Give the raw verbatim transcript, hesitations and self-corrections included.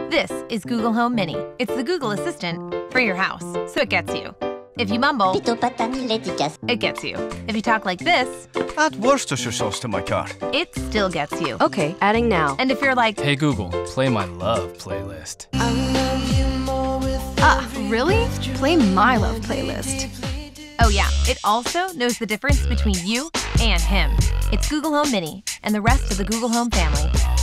This is Google Home Mini. It's the Google Assistant for your house, so it gets you. If you mumble, it gets you. If you talk like this, add Worcestershire sauce to my car. it still gets you. Okay, adding now. And if you're like, Hey Google, play my love playlist. Ah, really? Play my love playlist. oh yeah, it also knows the difference between you and him. It's Google Home Mini and the rest of the Google Home family.